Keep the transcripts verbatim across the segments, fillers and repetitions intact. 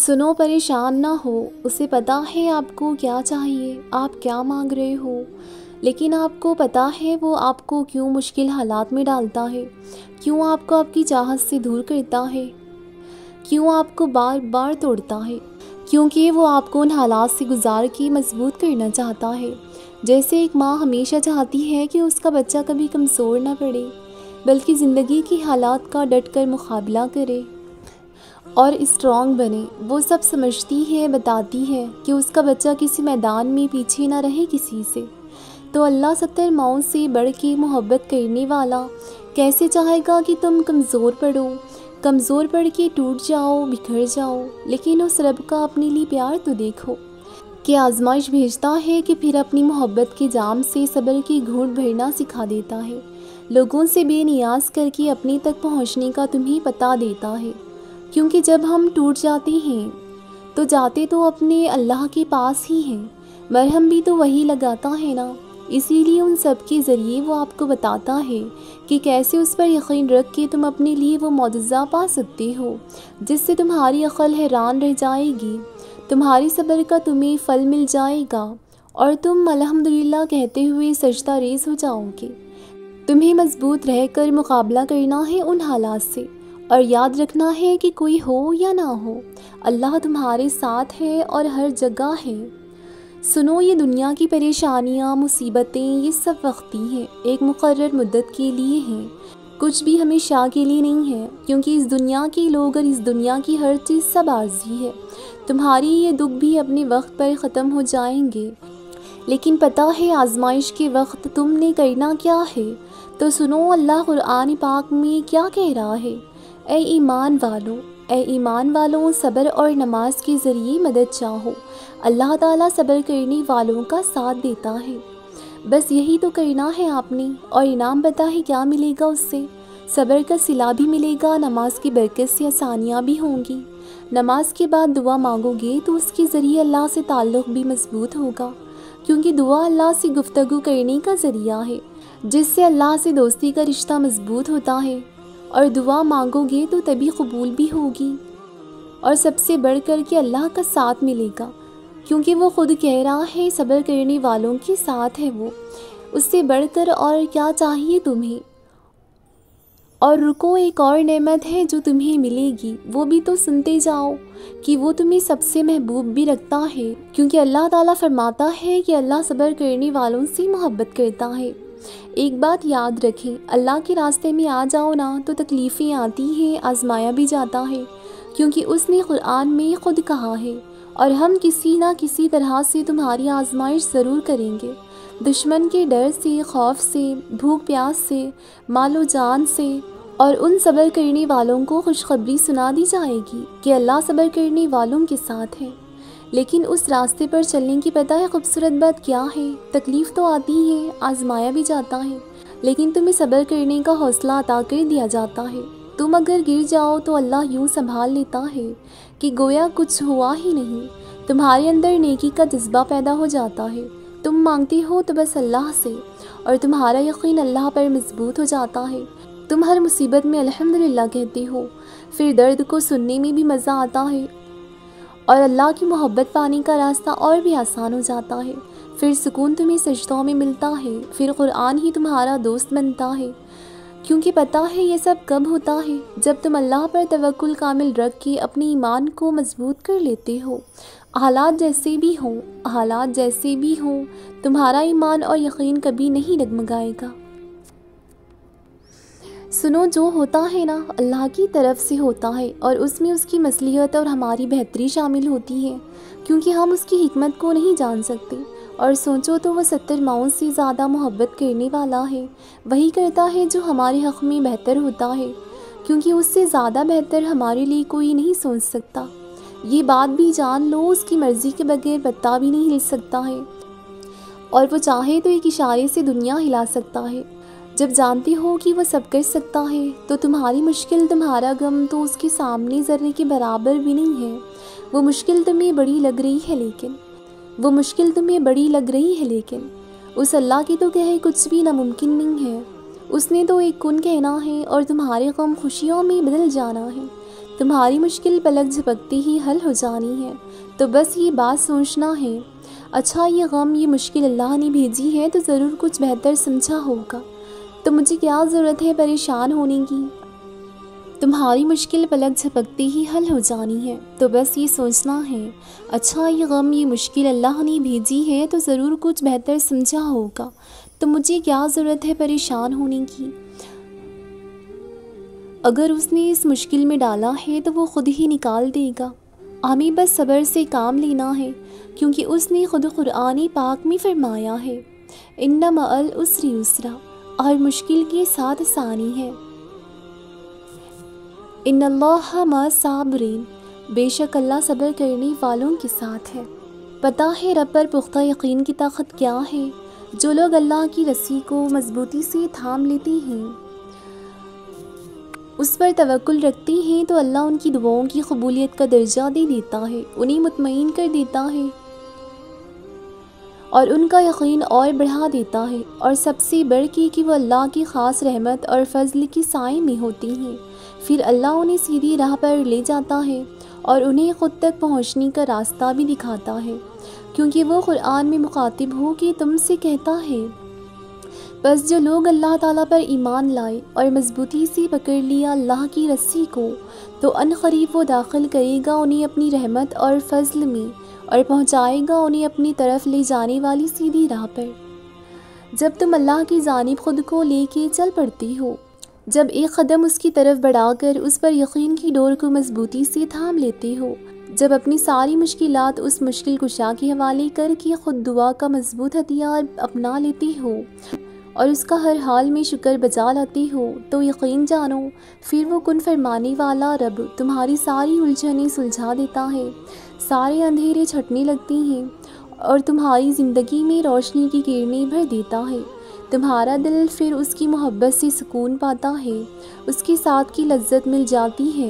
سنو پریشان نہ ہو، اسے پتہ ہے آپ کو کیا چاہیے، آپ کیا مانگ رہے ہو، لیکن آپ کو پتہ ہے وہ آپ کو کیوں مشکل حالات میں ڈالتا ہے، کیوں آپ کو آپ کی چاہت سے دور کرتا ہے، کیوں آپ کو بار بار توڑتا ہے، کیونکہ وہ آپ کو ان حالات سے گزار کے مضبوط کرنا چاہتا ہے۔ جیسے ایک ماں ہمیشہ چاہتی ہے کہ اس کا بچہ کبھی کمزور نہ پڑے، بلکہ زندگی کی حالات کا ڈٹ کر مقابلہ کرے اور اسٹرانگ بنے۔ وہ سب سمجھتی ہے، بتاتی ہے کہ اس کا بچہ کسی میدان میں پیچھے نہ رہے کسی سے۔ تو اللہ ستر ماؤں سے بڑھ کے محبت کرنے والا کیسے چاہے گا کہ تم کمزور پڑو، کمزور پڑ کے ٹوٹ جاؤ، بکھر جاؤ۔ لیکن اس رب کا اپنے لیے پیار تو دیکھو کہ آزمائش بھیجتا ہے کہ پھر اپنی محبت کے جام سے صبر کی گھونٹ بھرنا سکھا دیتا ہے، لوگوں سے بے نیاز کر کے اپنے تک پہنچنے کا تمہیں پتہ دیتا ہے۔ کیونکہ جب ہم ٹوٹ جاتے ہیں تو جاتے تو اپنے اللہ کے پاس ہی ہیں، مرہم بھی تو وہی لگاتا ہے نا۔ اسی لیے ان سب کے ذریعے وہ آپ کو بتاتا ہے کہ کیسے اس پر یقین رکھ کے تم اپنے لیے وہ معجزہ پا سکتے ہو جس سے تمہاری عقل حیران رہ جائے گی، تمہاری صبر کا تمہیں پھل مل جائے گا اور تم الحمدللہ کہتے ہوئے سجدہ ریز ہو جاؤ گے۔ تمہیں مضبوط رہ کر مقابلہ کرنا ہے ان حالات سے، اور یاد رکھنا ہے کہ کوئی ہو یا نہ ہو، اللہ تمہارے ساتھ ہے اور ہر جگہ ہے۔ سنو، یہ دنیا کی پریشانیاں، مصیبتیں، یہ سب وقتی ہیں، ایک مقرر مدت کے لیے ہیں، کچھ بھی ہمیشہ کے لیے نہیں ہے، کیونکہ اس دنیا کے لوگ اور اس دنیا کی ہر چیز سب عارضی ہے۔ تمہاری یہ دکھ بھی اپنے وقت پر ختم ہو جائیں گے، لیکن پتہ ہے آزمائش کے وقت تم نے کرنا کیا ہے؟ تو سنو، اللہ قرآن پاک میں کیا کہہ رہا ہے؟ اے ایمان والو، اے ایمان والوں، صبر اور نماز کے ذریعے مدد چاہو، اللہ تعالیٰ صبر کرنے والوں کا ساتھ دیتا ہے۔ بس یہی تو کرنا ہے آپ نے، اور انعام پتہ ہے کیا ملے گا اس سے؟ صبر کا صلہ بھی ملے گا، نماز کی برکت سے آسانیاں بھی ہوں گی۔ نماز کے بعد دعا مانگو گے تو اس کے ذریعے اللہ سے تعلق بھی مضبوط ہوگا، کیونکہ دعا اللہ سے گفتگو کرنے کا ذریعہ ہے، جس سے اللہ سے دوستی کا رشتہ مضبوط ہوتا ہے، اور دعا مانگو گے تو تبھی قبول بھی ہوگی، اور سب سے بڑھ کر کے اللہ کا ساتھ ملے گا، کیونکہ وہ خود کہہ رہا ہے صبر کرنے والوں کے ساتھ ہے وہ۔ اس سے بڑھ کر اور کیا چاہیے تمہیں؟ اور رکو، ایک اور نعمت ہے جو تمہیں ملے گی، وہ بھی تو سنتے جاؤ کہ وہ تمہیں سب سے محبوب بھی رکھتا ہے، کیونکہ اللہ تعالیٰ فرماتا ہے کہ اللہ صبر کرنے والوں سے محبت کرتا ہے۔ ایک بات یاد رکھیں، اللہ کے راستے میں آ جاؤ نا تو تکلیفیں آتی ہیں، آزمایا بھی جاتا ہے، کیونکہ اس نے قرآن میں خود کہا ہے، اور ہم کسی نہ کسی طرح سے تمہاری آزمائش ضرور کریں گے، دشمن کے ڈر سے، خوف سے، بھوک پیاس سے، مال و جان سے، اور ان صبر کرنے والوں کو خوشخبری سنا دی جائے گی کہ اللہ صبر کرنے والوں کے ساتھ ہے۔ لیکن اس راستے پر چلنے کی پتہ ہے خوبصورت بات کیا ہے؟ تکلیف تو آتی ہے، آزمایا بھی جاتا ہے، لیکن تمہیں صبر کرنے کا حوصلہ عطا کر دیا جاتا ہے۔ تم اگر گر جاؤ تو اللہ یوں سنبھال لیتا ہے کہ گویا کچھ ہوا ہی نہیں، تمہارے اندر نیکی کا جذبہ پیدا ہو جاتا ہے، تم مانگتے ہو تو بس اللہ سے، اور تمہارا یقین اللہ پر مضبوط ہو جاتا ہے، تم ہر مصیبت میں الحمدللہ کہتے ہو، پھر درد کو سننے میں بھی مزہ آتا ہے، اور اللہ کی محبت پانے کا راستہ اور بھی آسان ہو جاتا ہے، پھر سکون تمہیں سجدوں میں ملتا ہے، پھر قرآن ہی تمہارا دوست بنتا ہے، کیونکہ پتہ ہے یہ سب کب ہوتا ہے؟ جب تم اللہ پر توکل کامل رکھ کے اپنے ایمان کو مضبوط کر لیتے ہو، حالات جیسے بھی ہوں، حالات جیسے بھی ہوں، تمہارا ایمان اور یقین کبھی نہیں ڈگمگائے گا۔ سنو، جو ہوتا ہے نا اللہ کی طرف سے ہوتا ہے، اور اس میں اس کی مصلحت اور ہماری بہتری شامل ہوتی ہے، کیونکہ ہم اس کی حکمت کو نہیں جان سکتے۔ اور سوچو تو وہ ستر ماؤں سے زیادہ محبت کرنے والا ہے، وہی کرتا ہے جو ہمارے حق میں بہتر ہوتا ہے، کیونکہ اس سے زیادہ بہتر ہمارے لیے کوئی نہیں سوچ سکتا۔ یہ بات بھی جان لو، اس کی مرضی کے بغیر پتا بھی نہیں ہل سکتا ہے، اور وہ چاہے تو ایک اشارے سے دنیا ہلا سکتا ہے۔ جب جانتے ہو کہ وہ سب کر سکتا ہے تو تمہاری مشکل، تمہارا غم تو اس کے سامنے ذرے کے برابر بھی نہیں ہے۔ وہ مشکل تمہیں بڑی لگ رہی ہے لیکن وہ مشکل تمہیں بڑی لگ رہی ہے لیکن اس اللہ کی تو کہے کچھ بھی ناممکن نہیں ہے۔ اس نے تو ایک کن کہنا ہے اور تمہارے غم خوشیوں میں بدل جانا ہے۔ تمہاری مشکل پلک جھپکتی ہی حل ہو جانی ہے، تو بس یہ بات سوچنا ہے، اچھا یہ غم یہ مشکل اللہ نے بھیجی ہے تو ضرور کچھ بہتر سمجھا ہوگا، تو مجھے کیا ضرورت ہے پریشان ہونے کی۔ تمہاری مشکل پلک جھپکتی ہی حل ہو جانی ہے، تو بس یہ سوچنا ہے، اچھا یہ غم یہ مشکل اللہ نے بھیجی ہے تو ضرور کچھ بہتر سمجھا ہوگا، تو مجھے کیا ضرورت ہے پریشان ہونے کی۔ اگر اس نے اس مشکل میں ڈالا ہے تو وہ خود ہی نکال دے گا، ہمیں بس صبر سے کام لینا ہے، کیونکہ اس نے خود قرآن پاک میں فرمایا ہے، ان مع العسر یسرا، اور مشکل کے ساتھ آسانی ہے، ان اللہ مع الصابرین، بے شک اللہ صبر کرنے والوں کے ساتھ ہے۔ پتہ ہے رب پر پختہ یقین کی طاقت کیا ہے؟ جو لوگ اللہ کی رسی کو مضبوطی سے تھام لیتے ہیں، اس پر توکل رکھتے ہیں، تو اللہ ان کی دعاؤں کی قبولیت کا درجہ دے دیتا ہے، انہیں مطمئن کر دیتا ہے اور ان کا یقین اور بڑھا دیتا ہے، اور سب سے بڑھ کے کہ وہ اللہ کی خاص رحمت اور فضل کی سائے میں ہوتی ہیں، پھر اللہ انہیں سیدھی راہ پر لے جاتا ہے اور انہیں خود تک پہنچنے کا راستہ بھی دکھاتا ہے، کیونکہ وہ قرآن میں مخاطب ہو کہ تم سے کہتا ہے، بس جو لوگ اللہ تعالیٰ پر ایمان لائے اور مضبوطی سے پکڑ لیا اللہ کی رسی کو، تو ان قریب وہ داخل کرے گا انہیں اپنی رحمت اور فضل میں، اور پہنچائے گا انہیں اپنی طرف لے جانے والی سیدھی راہ پر۔ جب تم اللہ کی جانب خود کو لے کے چل پڑتی ہو، جب ایک قدم اس کی طرف بڑھا کر اس پر یقین کی ڈور کو مضبوطی سے تھام لیتے ہو، جب اپنی ساری مشکلات اس مشکل کشا کے حوالے کر کے خود دعا کا مضبوط ہتھیار اپنا لیتی ہو اور اس کا ہر حال میں شکر بجا لاتی ہو، تو یقین جانو پھر وہ کن فرمانے والا رب تمہاری ساری الجھنیں سلجھا دیتا ہے، سارے اندھیرے چھٹنے لگتے ہیں اور تمہاری زندگی میں روشنی کی کرنیں بھر دیتا ہے۔ تمہارا دل پھر اس کی محبت سے سکون پاتا ہے، اس کے ساتھ کی لذت مل جاتی ہے،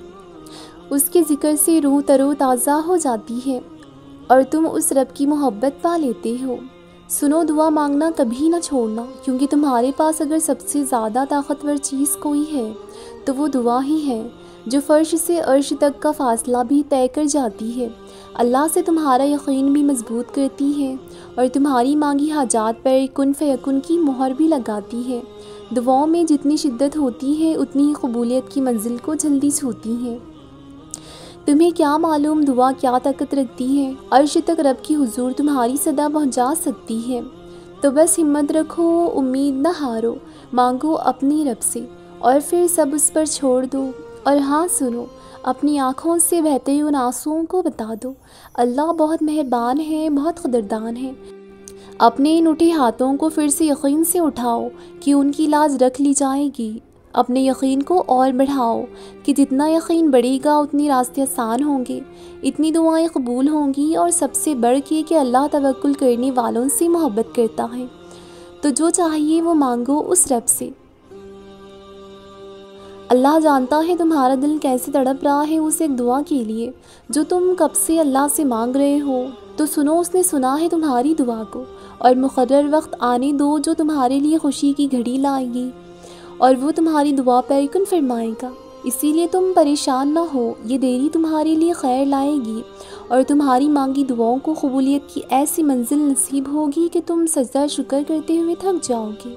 اس کے ذکر سے روح تر و تازہ ہو جاتی ہے اور تم اس رب کی محبت پا لیتے ہو۔ سنو، دعا مانگنا کبھی نہ چھوڑنا، کیونکہ تمہارے پاس اگر سب سے زیادہ طاقتور چیز کوئی ہے تو وہ دعا ہی ہے، جو فرش سے عرش تک کا فاصلہ بھی طے کر جاتی ہے، اللہ سے تمہارا یقین بھی مضبوط کرتی ہے اور تمہاری مانگی حاجات پر کن فیکن کی مہر بھی لگاتی ہے۔ دعاؤں میں جتنی شدت ہوتی ہے اتنی ہی قبولیت کی منزل کو جلدی چھوتی ہے۔ تمہیں کیا معلوم دعا کیا طاقت رکھتی ہے، عرش تک رب کی حضور تمہاری صدا پہنچا سکتی ہے۔ تو بس ہمت رکھو، امید نہ ہارو، مانگو اپنی رب سے اور پھر سب اس پر چھوڑ دو۔ اور ہاں سنو، اپنی آنکھوں سے بہتے ان آنسوؤں کو بتا دو، اللہ بہت مہربان ہے، بہت قدردان ہے۔ اپنے ان اٹھے ہاتھوں کو پھر سے یقین سے اٹھاؤ کہ ان کی لاج رکھ لی جائے گی، اپنے یقین کو اور بڑھاؤ کہ جتنا یقین بڑھے گا اتنی راستے آسان ہوں گے، اتنی دعائیں قبول ہوں گی، اور سب سے بڑھ کے کہ اللہ توکل کرنے والوں سے محبت کرتا ہے، تو جو چاہیے وہ مانگو اس رب سے۔ اللہ جانتا ہے تمہارا دل کیسے تڑپ رہا ہے اس ایک دعا کے لیے جو تم کب سے اللہ سے مانگ رہے ہو، تو سنو، اس نے سنا ہے تمہاری دعا کو، اور مقرر وقت آنے دو جو تمہارے لیے خوشی کی گھڑی لائے گی، اور وہ تمہاری دعا پر کن فرمائے گا۔ اسی لیے تم پریشان نہ ہو، یہ دیری تمہارے لیے خیر لائے گی اور تمہاری مانگی دعاؤں کو قبولیت کی ایسی منزل نصیب ہوگی کہ تم سجدہ شکر کرتے ہوئے تھک جاؤ گے۔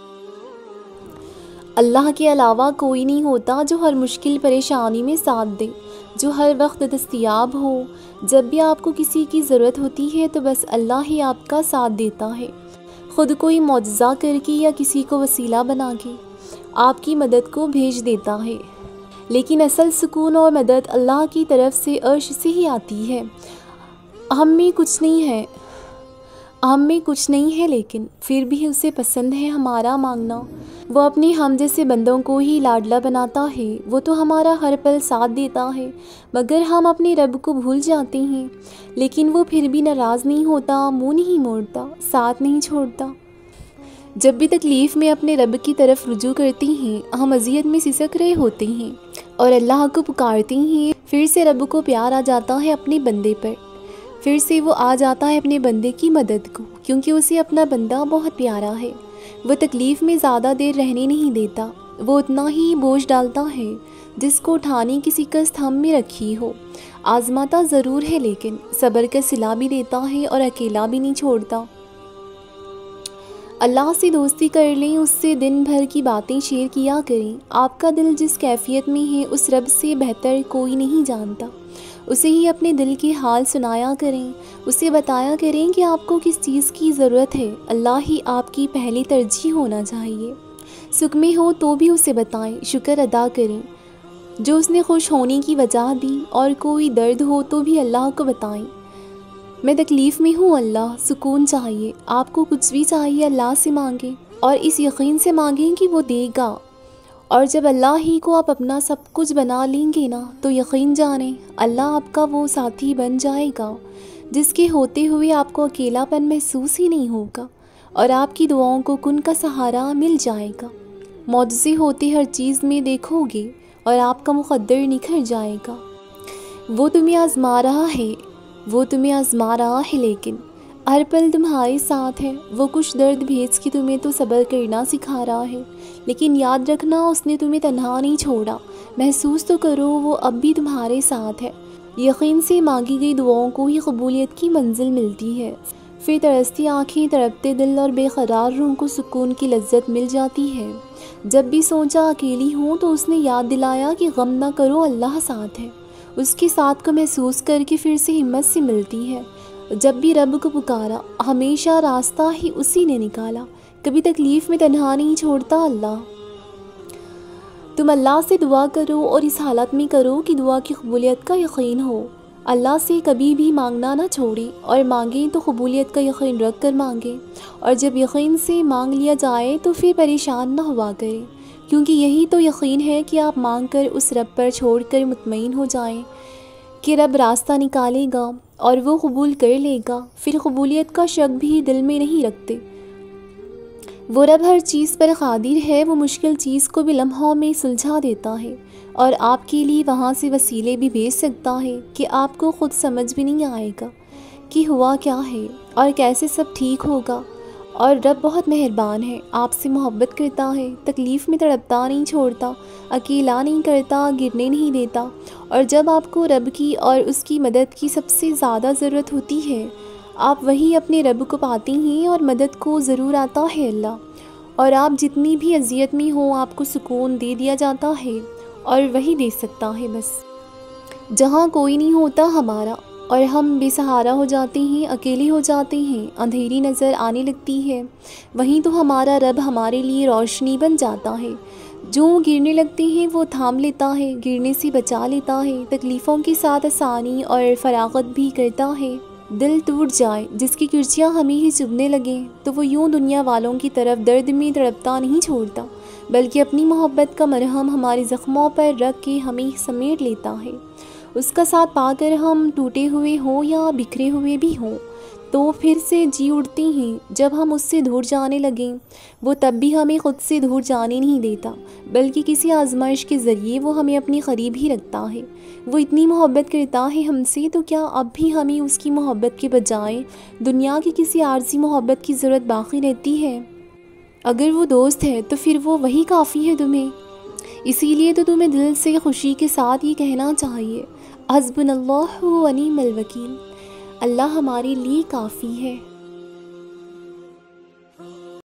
اللہ کے علاوہ کوئی نہیں ہوتا جو ہر مشکل پریشانی میں ساتھ دے، جو ہر وقت دستیاب ہو۔ جب بھی آپ کو کسی کی ضرورت ہوتی ہے تو بس اللہ ہی آپ کا ساتھ دیتا ہے، خود کوئی معجزہ کر کے یا کسی کو وسیلہ بنا کے آپ کی مدد کو بھیج دیتا ہے، لیکن اصل سکون اور مدد اللہ کی طرف سے عرش سے ہی آتی ہے۔ ہم میں کچھ نہیں ہے ہم میں کچھ نہیں ہے لیکن پھر بھی اسے پسند ہے ہمارا مانگنا۔ وہ اپنے ہم جیسے بندوں کو ہی لاڈلا بناتا ہے، وہ تو ہمارا ہر پل ساتھ دیتا ہے، مگر ہم اپنے رب کو بھول جاتے ہیں، لیکن وہ پھر بھی ناراض نہیں ہوتا، منہ نہیں موڑتا، ساتھ نہیں چھوڑتا۔ جب بھی تکلیف میں اپنے رب کی طرف رجوع کرتے ہیں، ہم اذیت میں سسک رہے ہوتے ہیں اور اللہ کو پکارتے ہیں، پھر سے رب کو پیار آ جاتا ہے اپنے بندے پر، پھر سے وہ آ جاتا ہے اپنے بندے کی مدد کو، کیونکہ اسے اپنا بندہ بہت پیارا ہے۔ وہ تکلیف میں زیادہ دیر رہنے نہیں دیتا، وہ اتنا ہی بوجھ ڈالتا ہے جس کو اٹھانے کی شکست ہم میں رکھی ہو۔ آزماتا ضرور ہے لیکن صبر کا صلہ بھی دیتا ہے اور اکیلا بھی نہیں چھوڑتا۔ اللہ سے دوستی کر لیں، اس سے دن بھر کی باتیں شیئر کیا کریں۔ آپ کا دل جس کیفیت میں ہے اس رب سے بہتر کوئی نہیں جانتا۔ اسے ہی اپنے دل کے حال سنایا کریں، اسے بتایا کریں کہ آپ کو کس چیز کی ضرورت ہے۔ اللہ ہی آپ کی پہلی ترجیح ہونا چاہیے۔ سکھ میں ہو تو بھی اسے بتائیں، شکر ادا کریں جو اس نے خوش ہونے کی وجہ دی، اور کوئی درد ہو تو بھی اللہ کو بتائیں، میں تکلیف میں ہوں اللہ، سکون چاہیے۔ آپ کو کچھ بھی چاہیے اللہ سے مانگیں، اور اس یقین سے مانگیں کہ وہ دے گا۔ اور جب اللہ ہی کو آپ اپنا سب کچھ بنا لیں گے نا، تو یقین جانیں اللہ آپ کا وہ ساتھی بن جائے گا جس کے ہوتے ہوئے آپ کو اکیلا پن محسوس ہی نہیں ہوگا، اور آپ کی دعاؤں کو کن کا سہارا مل جائے گا۔ معجزے ہوتے ہر چیز میں دیکھو گے، اور آپ کا مقدر نکھر جائے گا۔ وہ تمہیں آزما رہا ہے وہ تمہیں آزما رہا ہے لیکن ہر پل تمہارے ساتھ ہے۔ وہ کچھ درد بھیج کے تمہیں تو صبر کرنا سکھا رہا ہے، لیکن یاد رکھنا اس نے تمہیں تنہا نہیں چھوڑا۔ محسوس تو کرو وہ اب بھی تمہارے ساتھ ہے۔ یقین سے مانگی گئی دعاؤں کو ہی قبولیت کی منزل ملتی ہے۔ پھر ترستی آنکھیں، تڑپتے دل اور بے قرار روح کو سکون کی لذت مل جاتی ہے۔ جب بھی سوچا اکیلی ہوں تو اس نے یاد دلایا کہ غم نہ کرو، اللہ ساتھ ہے۔ اس کے ساتھ کو محسوس کر کے پھر سے ہمت سے ملتی ہے۔ جب بھی رب کو پکارا ہمیشہ راستہ ہی اسی نے نکالا۔ کبھی تکلیف میں تنہا نہیں چھوڑتا اللہ۔ تم اللہ سے دعا کرو اور اس حالت میں کرو کہ دعا کی قبولیت کا یقین ہو۔ اللہ سے کبھی بھی مانگنا نہ چھوڑیں، اور مانگیں تو قبولیت کا یقین رکھ کر مانگیں، اور جب یقین سے مانگ لیا جائے تو پھر پریشان نہ ہوا کریں، کیونکہ یہی تو یقین ہے کہ آپ مانگ کر اس رب پر چھوڑ کر مطمئن ہو جائیں کہ رب راستہ نکالے گا اور وہ قبول کر لے گا۔ پھر قبولیت کا شک بھی دل میں نہیں رکھتے۔ وہ رب ہر چیز پر قادر ہے، وہ مشکل چیز کو بھی لمحوں میں سلجھا دیتا ہے، اور آپ کے لیے وہاں سے وسیلے بھی بھیج سکتا ہے کہ آپ کو خود سمجھ بھی نہیں آئے گا کہ ہوا کیا ہے اور کیسے سب ٹھیک ہوگا۔ اور رب بہت مہربان ہے، آپ سے محبت کرتا ہے، تکلیف میں تڑپتا نہیں چھوڑتا، اکیلا نہیں کرتا، گرنے نہیں دیتا۔ اور جب آپ کو رب کی اور اس کی مدد کی سب سے زیادہ ضرورت ہوتی ہے، آپ وہی اپنے رب کو پاتے ہیں، اور مدد کو ضرور آتا ہے اللہ۔ اور آپ جتنی بھی اذیت میں ہوں آپ کو سکون دے دیا جاتا ہے، اور وہی دے سکتا ہے بس۔ جہاں کوئی نہیں ہوتا ہمارا اور ہم بے سہارا ہو جاتے ہیں، اکیلے ہو جاتے ہیں، اندھیری نظر آنے لگتی ہے، وہیں تو ہمارا رب ہمارے لیے روشنی بن جاتا ہے۔ جو گرنے لگتے ہیں وہ تھام لیتا ہے، گرنے سے بچا لیتا ہے، تکلیفوں کے ساتھ آسانی اور فراغت بھی کرتا ہے۔ دل ٹوٹ جائے جس کی کرچیاں ہمیں ہی چبھنے لگیں تو وہ یوں دنیا والوں کی طرف درد میں تڑپتا نہیں چھوڑتا، بلکہ اپنی محبت کا مرہم ہمارے زخموں پر رکھ کے ہمیں سمیٹ لیتا ہے۔ اس کا ساتھ پا کر ہم ٹوٹے ہوئے ہوں یا بکھرے ہوئے بھی ہوں تو پھر سے جی اٹھتے ہیں۔ جب ہم اس سے دور جانے لگیں وہ تب بھی ہمیں خود سے دور جانے نہیں دیتا، بلکہ کسی آزمائش کے ذریعے وہ ہمیں اپنے قریب ہی رکھتا ہے۔ وہ اتنی محبت کرتا ہے ہم سے، تو کیا اب بھی ہمیں اس کی محبت کے بجائے دنیا کی کسی عارضی محبت کی ضرورت باقی رہتی ہے؟ اگر وہ دوست ہے تو پھر وہ وہی کافی ہے تمہیں۔ اسی لیے تو تمہیں دل سے خوشی کے ساتھ یہ کہنا چاہیے، حسبنا اللہ و نعم الوکیل، اللہ ہمارے لیے کافی ہے۔